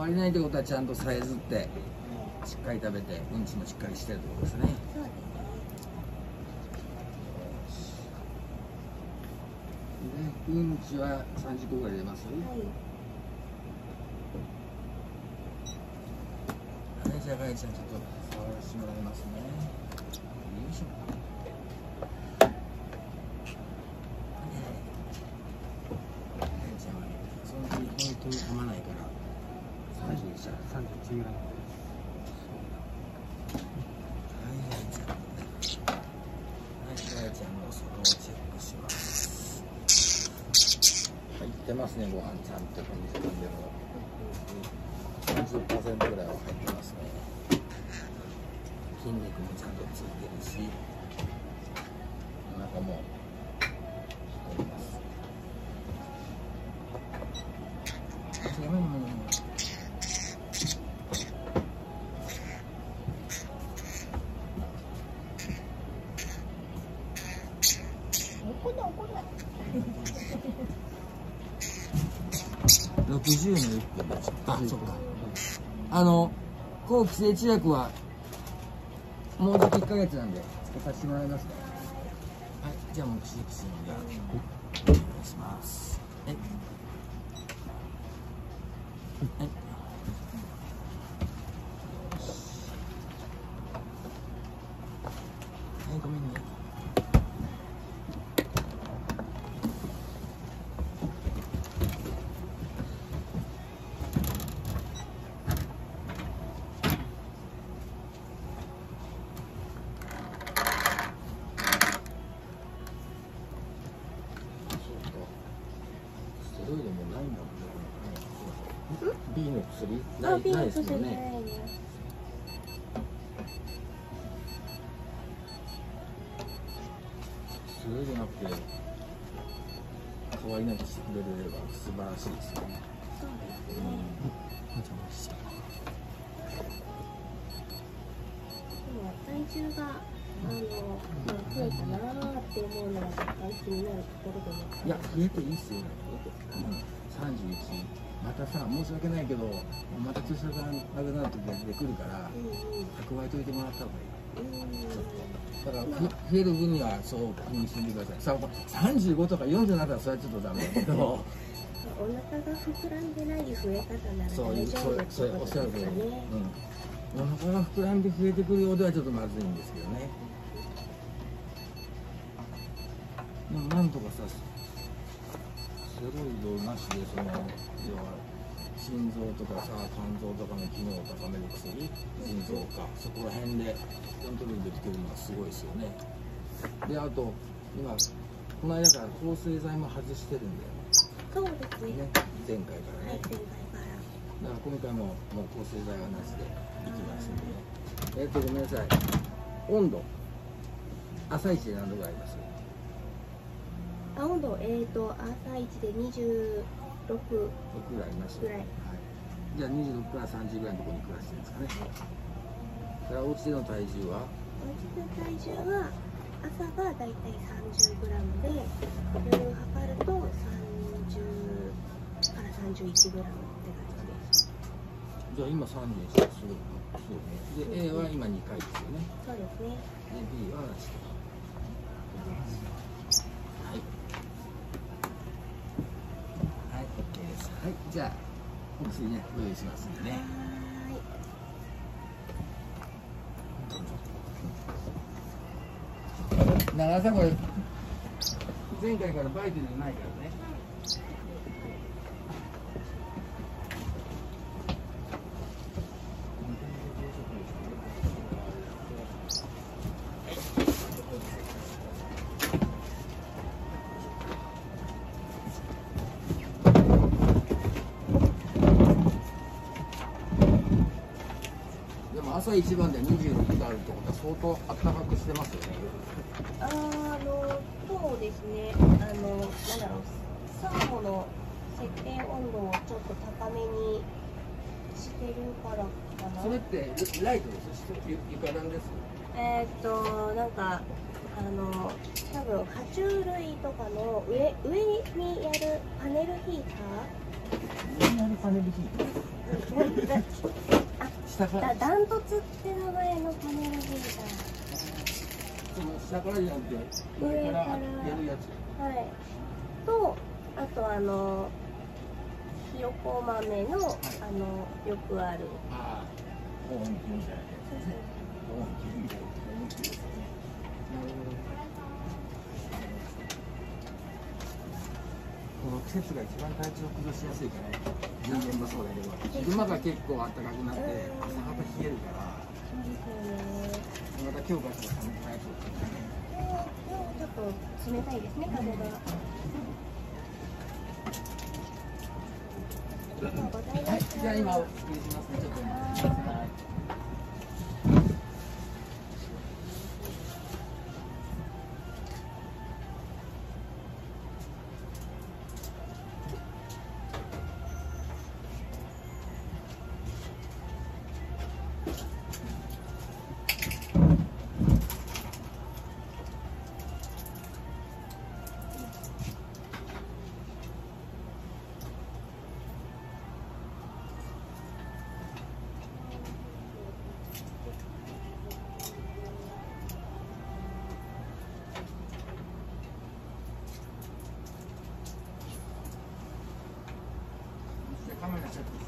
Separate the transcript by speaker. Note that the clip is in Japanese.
Speaker 1: わりないってことはちゃんとさえずってしっかり食べてうんちもしっかりしてるってことですね。
Speaker 2: そうですね。
Speaker 1: でうんちは30個ぐらい出ます。
Speaker 2: はい。
Speaker 1: はい、じゃあかえちゃんちょっと触らせてもらいますね。よいしょ。本当に噛まないから31ぐらい。はい、じゃあはい、かやちゃんの外をチェックします。入ってますね、ご飯ちゃんとこの時間でも 30% ぐらいは入ってますね。筋肉もちゃんとついてるし、お腹もしてます。60の1分です。あ、そっか。後期生知薬はもうじき1ヶ月なんでつけさせてもらいますね。はい、じゃあもう口で口のでお願いします。はい。はい。はい、ごめんね。ステロイドもないんだもんね。B の薬ないですもんね。それじゃなくて可愛いなくしてくれれば素晴らしいですよね。
Speaker 2: そうですね。でも体重が増えたなーって思うのは若干気になるところでも。
Speaker 1: いや、増えていいっすよ。31。またさ、申し訳ないけど、また注射がなくなる時が出てくるから、蓄えといてもらった方がいい。だから増える分にはそう気にしんでください。35とか40になったらそれはちょっとダメだけど。
Speaker 2: お腹が膨らんでない増え方なら大丈夫ですね。
Speaker 1: それおっしゃる通り。お腹が膨らんで増えてくるようではちょっとまずいんですけどね。でもなんとかさ、ステロイドなしで要は心臓とかさ、肝臓とかの機能を高める薬、腎臓か、そこら辺でコントロールできてるのはすごいですよね。で、あと今この間から抗生剤も外してるんだよ。
Speaker 2: そうですね。
Speaker 1: 前回からね。
Speaker 2: 前回から。
Speaker 1: だから今回ももう抗生剤はなしでいきますんでね。ごめんなさい。温度朝一で何度ぐらいあります？
Speaker 2: 温度朝一で26
Speaker 1: ぐらいあります。
Speaker 2: ぐらい。
Speaker 1: はい。じゃあ26から30ぐらいのところに暮らしてるんですかね。それはお家での体重は？
Speaker 2: お家の体重は朝がだいたい30グラムで、夜測ると30から31グラムって感じです。
Speaker 1: じゃあ今31です。そうね。で A は今2回ですよね。
Speaker 2: そうですね。
Speaker 1: で B はなし。はい。はい、OK です。はい、じゃあお薬ね用意しますんでね。長さこれ前回からバイトじゃないからね。でも朝一番で26度あるってことは相当暖かくしてますよね。
Speaker 2: そうですね。なんだろう、サーモの設定温度をちょっと高めにしてるからかな。
Speaker 1: それってライトです。床暖です。
Speaker 2: なんか多分爬虫類とかの上にやるパネルヒーター。
Speaker 1: 上にあるパネルヒーター。
Speaker 2: ダントツって名前のパネルビー
Speaker 1: その下からじゃなくて上からやるやつ。
Speaker 2: ダー、はい、とあとひよこ豆の、よくある
Speaker 1: 保温器みたいなやつね。保温器みたいな。保温器ですね。なるほど。この季節が一番体調崩しやすいから、人間もそうだけど、昼間が結構暖かくなって朝方冷えるから、
Speaker 2: そうですよね。
Speaker 1: また今日から寒くなるとね。
Speaker 2: ちょっと冷たいですね、風が。
Speaker 1: はい、じゃあ今お作りしますね。ちょっとお待ちください。カメラちょっと